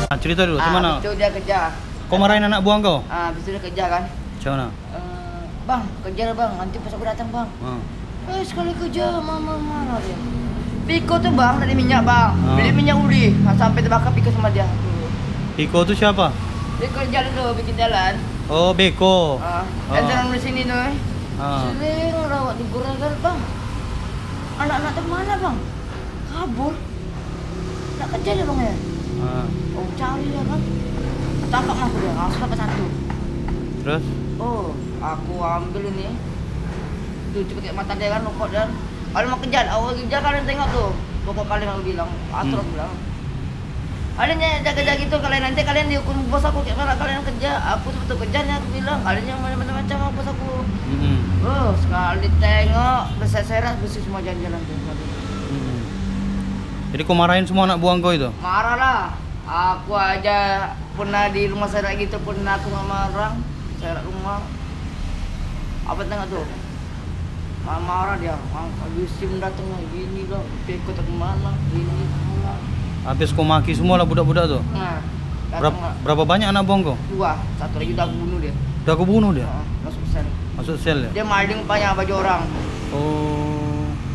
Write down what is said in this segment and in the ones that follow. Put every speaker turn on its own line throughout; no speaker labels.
Nah, cerita dulu, gimana?
Itu dia kejar.
Kau marahin anak buah kau?
Habis itu dia kejar kan.
Macam mana?
Bang, kejar bang, nanti pas aku datang bang. Sekali kejar, mama marah dia. Piko tuh bang, dari minyak bang. Beli minyak uli, sampai terbakar Piko sama dia.
Piko tuh siapa?
Dia kerja dulu, bikin jalan.
Oh, Beko.
Dan jalan di sini tuh. Sering rawat di Goragal bang. Anak-anak tuh mana bang? Kabur. Nak kerja dia bang ya? Oh cari ya kan? Tangkap aku dia, langsung dapat satu.
Terus?
Oh, aku ambil ini. Tuh pakai mata dia kan, rokok dan. Kalau mau kejar, awal kejar kalian tengok tuh. Pokok kalian aku bilang, atur aku bilang. Kalian jaga-jaga gitu, kalian nanti kalian dihukum bos aku kayak mana kalian kerja. Aku tuh betul kejarnya aku bilang, kalian yang macam-macam sama bos aku. Oh, sekali tengok, berseserat bersih semua jalan-jalan tuh.
Jadi kau marahin semua anak buah kau itu?
Marah lah. Aku aja pernah di rumah saya gitu, pernah aku sama orang saya rumah. Apa tengok tuh? Marah dia. Habis sim datang gini loh, Peko tak kemana, gini lah.
Habis kau maki semua lah budak-budak tuh?
Nah,
berapa banyak anak buah kau?
2, satu lagi udah aku bunuh dia.
Udah kau bunuh dia?
Masuk sel.
Masuk sel ya?
Dia maling banyak baju orang.
Oh.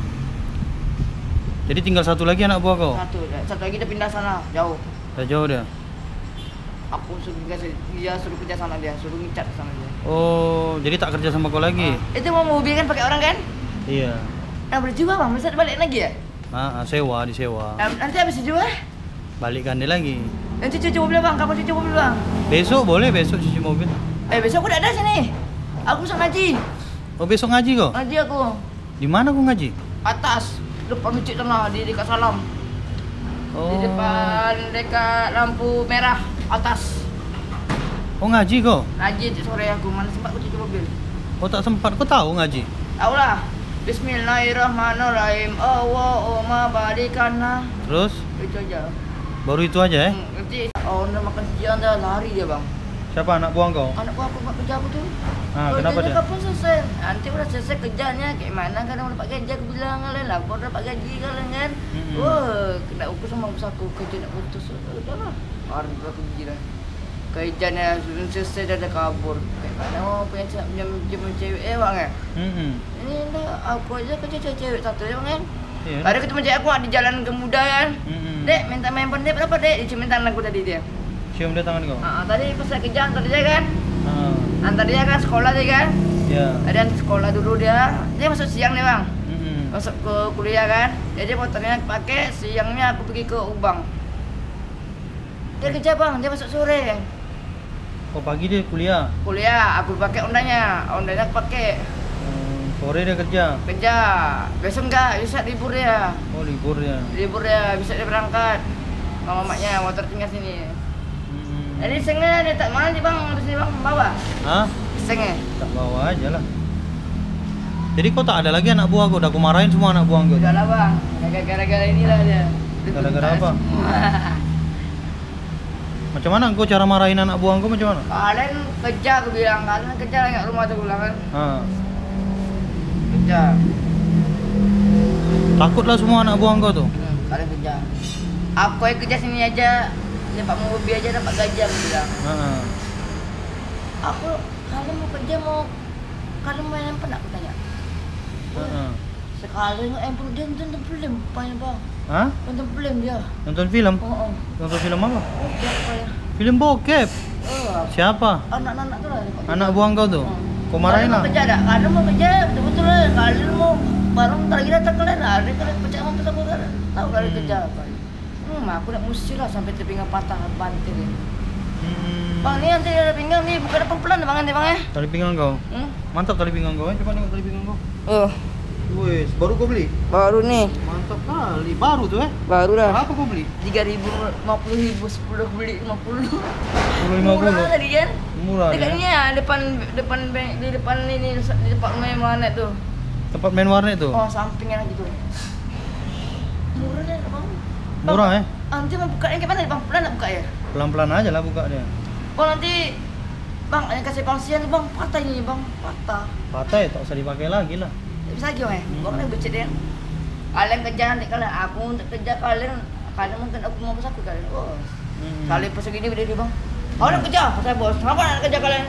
Jadi tinggal satu lagi anak buah kau?
Satu lagi dia pindah sana, jauh.
Udah jauh dia?
Aku suruh dia suruh kerja sana dia, suruh ngicat sana dia.
Oh, jadi tak kerja sama kau lagi?
Itu mau mobil kan pakai orang kan?
Iya.
Nah berjual bang, bisa balik lagi ya?
Sewa, disewa.
Nanti habis dijual?
Balikkan dia lagi.
Nanti cuci mobil bang, kapan cuci mobil bang?
Besok boleh, besok cuci mobil.
Besok aku udah ada sini. Aku besok ngaji.
Oh besok ngaji kau?
Ngaji aku.
Di mana kau ngaji?
Atas, depan masjid sana, di dekat Salam.
Oh.
Di depan dekat lampu merah atas.
Oh ngaji kau?
Ngaji sore aku, mana sempat aku cuci mobil.
Oh tak sempat, kau tahu ngaji?
Tahu lah. Bismillahirrahmanirrahim. Allahumma barikana.
Terus?
Itu aja.
Baru itu aja ya?
Nanti udah makan siang dah lari dia bang.
Siapa anak buah kau?
Anak buah aku buat kerja aku tuh.
Kenapa dia?
Kapan selesai? Nanti udah selesai kerjanya kayak mana kan udah dapat gaji aku bilang kalian lah, kau dapat gaji kalian kan? Wah, kena ukur sama bos aku kerja nak putus. Udahlah. Hari aku gila. Kerjanya sudah selesai dah kabur. Kayak mana mau punya pinjam cewek bang ya? Ini dah aku aja kerja cewek satu ya bang kan?
Iya.
Ada ketemu cewek aku di jalan Kemuda kan? Dek minta handphone dek berapa dek? Dia minta aku tadi dia.
Cium dia tangan kau?
Tadi pas saya kerja antar dia kan? Antar dia kan sekolah dia kan?
Iya.
Dan sekolah dulu dia masuk siang nih bang. Masuk ke kuliah kan? Jadi motornya pakai, siangnya aku pergi ke Ubang. Dia kerja bang, dia masuk sore.
Oh pagi dia kuliah?
Kuliah, aku pakai ondanya aku pakai.
Sore dia kerja?
Kerja, besok enggak, bisa libur dia.
Oh libur ya?
Libur dia, bisa dia berangkat. Sama maknya, motor tinggal sini. Jadi sengnya dia tak mana sih bang, di sini bang, bawa?
Hah?
Sengnya?
Tak bawa aja lah. Jadi kau tak ada lagi anak buah kau? Udah aku marahin semua anak buah kau?
Udah lah bang, gara-gara inilah dia.
Gara-gara apa? Macam mana kau cara marahin anak buah kau macam mana?
Kalian kerja aku bilang, kalian kerja nggak rumah tuh bilang kan? Kerja.
Takutlah semua anak buah kau tuh?
Kalian kerja. Aku yang kerja sini aja, dapat mobil aja dapat gaji aku bilang. Aku kalian mau kerja kalian main handphone aku tanya. Sekali handphone dia nonton film rupanya bang.
Hah?
Nonton film dia.
Nonton film? Nonton film apa? Film bokep? Siapa?
Anak-anak tuh lah.
Anak buah kau tuh? Kau marahin lah?
Kalian mau kerja tak? Kalian mau kerja betul-betul lah. Kalian mau baru ntar lagi datang kalian lah. Kalian percaya sama aku kan? Tahu kalian kerja apa? Aku nak mesti lah sampai terpinggang patah banting ini. Bang ni nanti ada pinggang ni bukan pelan bang nanti bang ya?
Tali pinggang kau? Mantap tali pinggang kau coba tengok tali pinggang kau. Wes, baru kau beli?
Baru nih.
Mantap kali, baru tuh
Baru dah.
Berapa kau beli?
3.000, 50.000, 10 beli 50.
10.50.
Murah tadi kan?
Murah
dekat
ya?
ini ya, depan bank, di depan ini, di depan main warnet tuh.
Tempat main warnet tuh?
Oh, sampingnya lagi tuh. Murah deh bang.
Murah ya?
Nanti mau buka yang kayak mana bang? Pelan nak buka ya?
Pelan-pelan aja lah buka dia.
Bang nanti bang, yang kasih pangsian bang, patah ini bang, patah.
Patah ya, tak usah dipakai lagi lah.
Tak bisa lagi bang ya? Orang yang becet dia. Kalian kerja nanti kalian, aku untuk kerja kalian mungkin aku mau bersatu kalian. Oh, Kali pas segini udah dia bang. Orang kerja, saya bos. Kenapa anak kerja kalian?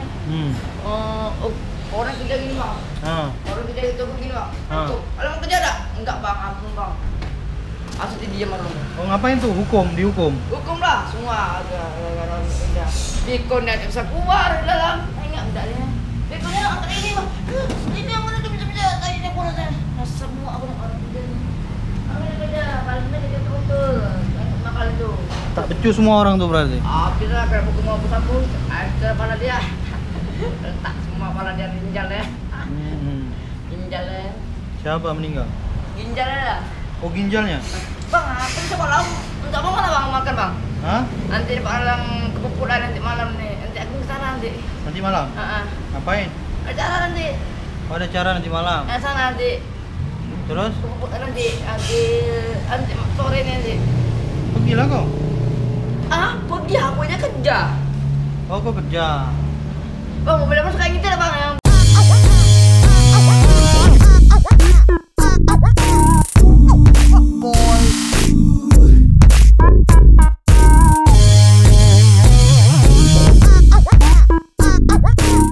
Orang kerja gini bang. Orang kerja itu begini bang. Kalian mau kerja tak? Enggak bang, ampun bang. Asal diam orang.
Oh ngapain tuh? Dihukum?
Hukum lah, semua gara-gara kerja. Pikun dia bisa keluar dalam. Ingat enggak dia? Pikunnya angkat ini bang. Ini yang mana bisa tadi dia kurang saya. Semua orang kerja. Orang kerja, kalian kerja betul. Makal itu.
Tak becus semua orang tuh berarti?
Habis lah, kalau hukum mau sapu, ke kepala dia. Letak semua kepala dia ginjal ya. Ginjal ya.
Siapa meninggal?
Ginjal ya.
Oh ginjalnya?
Bang, apa sih malam? Enggak mau mana bang makan bang?
Hah?
Nanti malam kepupulan nanti malam nih. Nanti aku kesana nanti.
Nanti malam? Ngapain?
Acara nanti.
Oh ada acara nanti malam?
Sana nanti.
Terus?
Kepupulan nanti sore nanti.
Pergilah kau?
Pergi aku aja kerja.
Oh kau kerja?
Bang, mobil apa suka gitu bang? Yang